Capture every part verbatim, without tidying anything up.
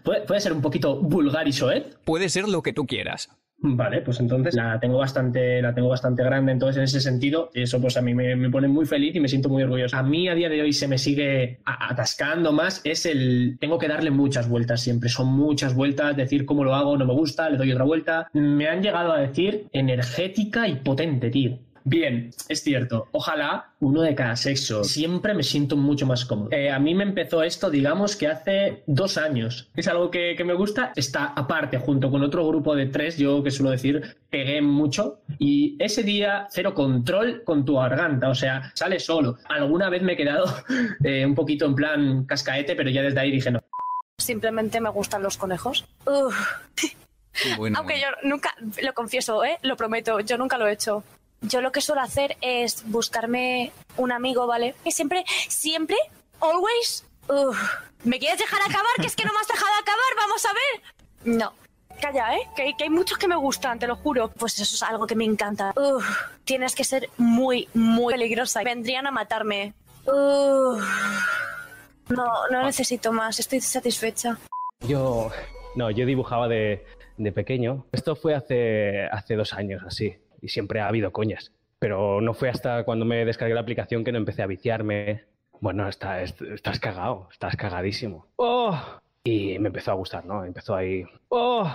¿Puede, puede ser un poquito vulgar y soez? Puede ser lo que tú quieras. Vale, pues entonces la tengo bastante, la tengo bastante grande, entonces en ese sentido, eso pues a mí me, me pone muy feliz y me siento muy orgulloso. A mí a día de hoy se me sigue a- atascando más, es el, tengo que darle muchas vueltas siempre, son muchas vueltas, decir cómo lo hago, no me gusta, le doy otra vuelta. Me han llegado a decir energética y potente, tío. Bien, es cierto, ojalá uno de cada sexo. Siempre me siento mucho más cómodo. Eh, a mí me empezó esto, digamos, que hace dos años. Es algo que, que me gusta. Está aparte, junto con otro grupo de tres, yo que suelo decir, pegué mucho. Y ese día, cero control con tu garganta, o sea, sale solo. Alguna vez me he quedado eh, un poquito en plan cascaete, pero ya desde ahí dije no. Simplemente me gustan los conejos. Uf. Bueno, Aunque bueno. yo nunca, lo confieso, ¿eh? Lo prometo, yo nunca lo he hecho. Yo lo que suelo hacer es buscarme un amigo, ¿vale? Que siempre, siempre, always... Uf. ¿Me quieres dejar acabar? Que es que no me has dejado acabar, vamos a ver. No. Calla, ¿eh? Que hay, que hay muchos que me gustan, te lo juro. Pues eso es algo que me encanta. Uf. Tienes que ser muy, muy peligrosa. Vendrían a matarme. Uf. No, no necesito más, estoy satisfecha. Yo, no, yo dibujaba de, de pequeño. Esto fue hace, hace dos años, así. Y siempre ha habido coñas. Pero no fue hasta cuando me descargué la aplicación que no empecé a viciarme. Bueno, está, est- estás cagado, estás cagadísimo. ¡Oh! Y me empezó a gustar, ¿no? Empezó ahí... ¡Oh!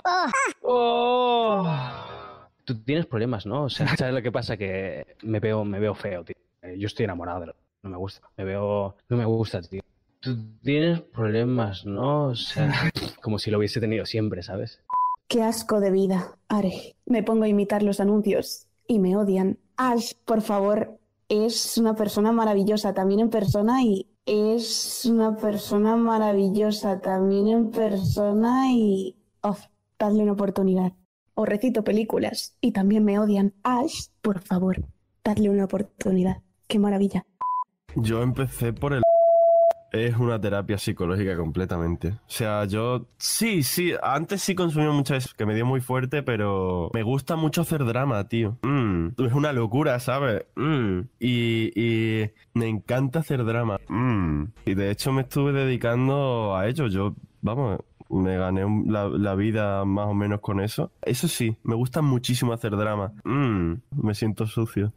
¡Oh! Tú tienes problemas, ¿no? O sea, ¿sabes lo que pasa? Que me veo, me veo feo, tío. Eh, Yo estoy enamorado de lo... No me gusta. Me veo... No me gusta, tío. Tú tienes problemas, ¿no? O sea, como si lo hubiese tenido siempre, ¿sabes? Qué asco de vida, Are. Me pongo a imitar los anuncios y me odian. Ash, por favor, es una persona maravillosa también en persona y es una persona maravillosa también en persona y... Oh, dadle una oportunidad. O recito películas y también me odian. Ash, por favor, dadle una oportunidad. Qué maravilla. Yo empecé por el... Es una terapia psicológica completamente. O sea, yo... Sí, sí, antes sí consumía muchas veces, que me dio muy fuerte, pero... Me gusta mucho hacer drama, tío. Mm, es una locura, ¿sabes? Mm, y, y me encanta hacer drama. Mm, y de hecho me estuve dedicando a ello. Yo, vamos, me gané un- la, la vida más o menos con eso. Eso sí, me gusta muchísimo hacer drama. Mm, me siento sucio.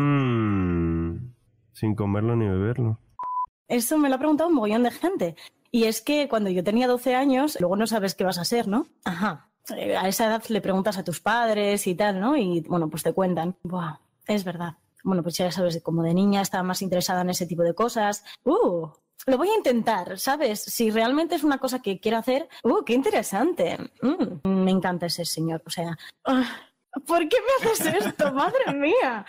Mm, sin comerlo ni beberlo. Eso me lo ha preguntado un mogollón de gente. Y es que cuando yo tenía doce años, luego no sabes qué vas a ser, ¿no? Ajá. Eh, A esa edad le preguntas a tus padres y tal, ¿no? Y bueno, pues te cuentan. Buah, es verdad. Bueno, pues ya sabes, como de niña estaba más interesada en ese tipo de cosas. ¡Uh! Lo voy a intentar, ¿sabes? Si realmente es una cosa que quiero hacer, ¡uh, qué interesante! Mm, me encanta ese señor, o sea... ah, ¿por qué me haces esto? ¡Madre mía!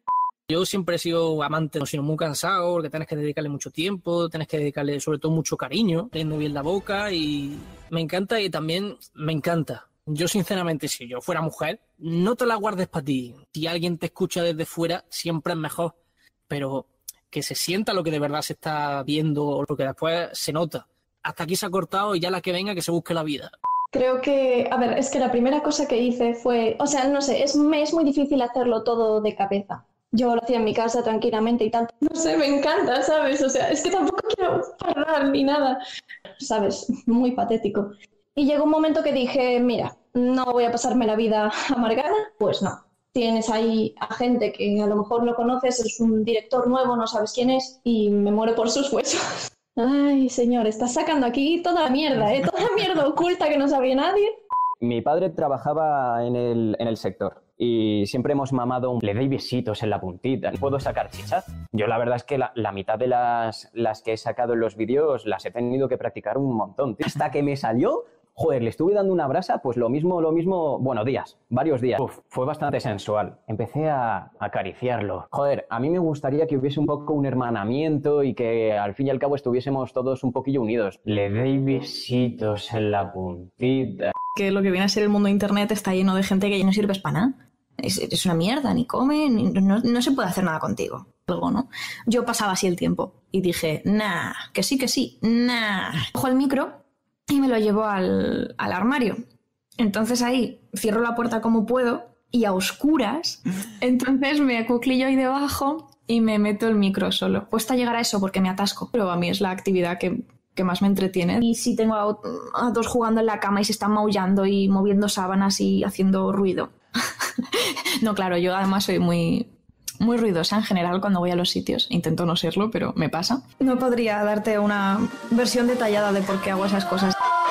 Yo siempre he sido amante, no sino muy cansado, porque tienes que dedicarle mucho tiempo, tienes que dedicarle sobre todo mucho cariño, teniendo bien la boca y me encanta y también me encanta. Yo sinceramente, si yo fuera mujer, no te la guardes para ti. Si alguien te escucha desde fuera, siempre es mejor, pero que se sienta lo que de verdad se está viendo, porque después se nota. Hasta aquí se ha cortado y ya la que venga que se busque la vida. Creo que, a ver, es que la primera cosa que hice fue, o sea, no sé, es, me es muy difícil hacerlo todo de cabeza. Yo lo hacía en mi casa tranquilamente y tal. No sé, me encanta, ¿sabes? O sea, es que tampoco quiero parar ni nada, ¿sabes? Muy patético. Y llegó un momento que dije, mira, no voy a pasarme la vida amargada. Pues no. Tienes ahí a gente que a lo mejor no conoces, es un director nuevo, no sabes quién es, y me muero por sus huesos. Ay, señor, estás sacando aquí toda la mierda, ¿eh? Toda la mierda oculta que no sabía nadie. Mi padre trabajaba en el, en el sector y siempre hemos mamado un... Le doy besitos en la puntita. ¿Puedo sacar chichas? Yo la verdad es que la, la mitad de las, las que he sacado en los vídeos las he tenido que practicar un montón, tío. Hasta que me salió... Joder, le estuve dando una brasa, pues lo mismo, lo mismo, bueno, días, varios días. Uf, fue bastante sensual. Empecé a acariciarlo. Joder, a mí me gustaría que hubiese un poco un hermanamiento y que al fin y al cabo estuviésemos todos un poquillo unidos. Le doy besitos en la puntita. Que lo que viene a ser el mundo de internet está lleno de gente que ya no sirves para nada. Es, es una mierda, ni come, ni- no, no se puede hacer nada contigo. Luego, ¿no? Yo pasaba así el tiempo y dije, nah, que sí, que sí, nah. Cojo el micro y me lo llevo al, al armario. Entonces ahí cierro la puerta como puedo y a oscuras, entonces me acuclillo ahí debajo y me meto el micro solo. Cuesta llegar a eso porque me atasco, pero a mí es la actividad que que más me entretiene. Y si tengo a, a dos jugando en la cama y se están maullando y moviendo sábanas y haciendo ruido. No, claro, yo además soy muy, muy ruidosa en general cuando voy a los sitios. Intento no serlo, pero me pasa. No podría darte una versión detallada de por qué hago esas cosas.